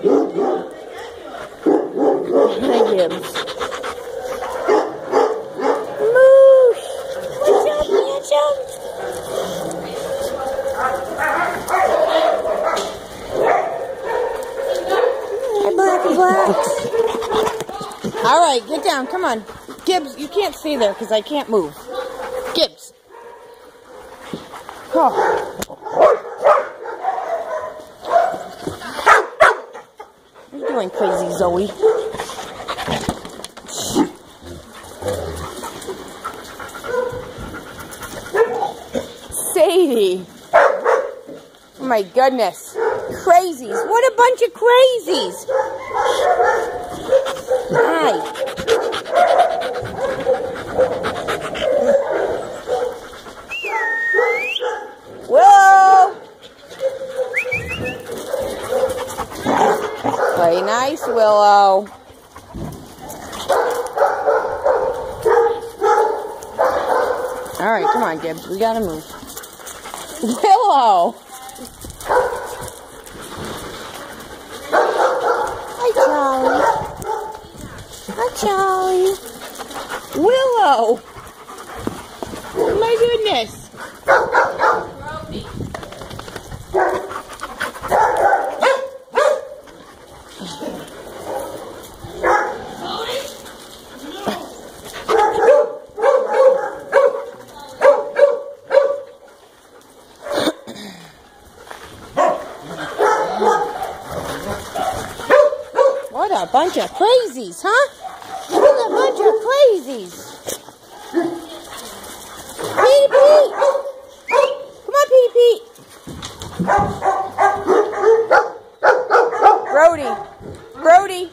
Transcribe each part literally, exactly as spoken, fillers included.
Hi, Gibbs. Moosh! Watch out, watch out! Hi, Black and Black. All right, get down. Come on. Gibbs, you can't stay there because I can't move. Gibbs. Oh. What are you doing, crazy Zoe? Sadie. Oh my goodness. Crazies. What a bunch of crazies. Hi. Willow. Play nice, Willow. All right, come on, Gibbs. We gotta move. Willow. Hi, Charlie. Hi, Charlie. Willow. Oh my goodness. What a bunch of crazies, huh? What a bunch of crazies. Petey Pete! Come on, Petey Pete! Brody! Brody!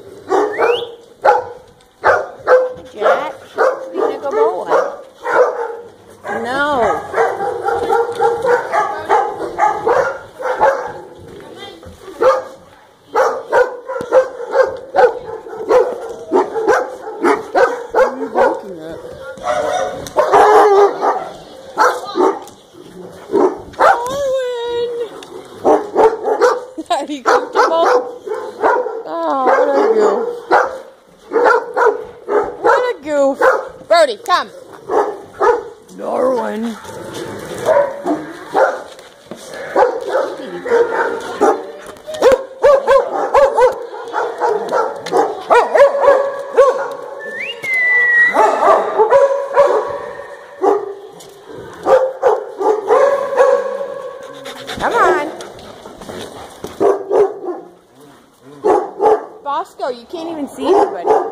Jack, you're a good boy. No. Are you comfortable? Oh, what a goof. What a goof. Brody, come. Darwin. Come on. Bosco, you can't even see anybody.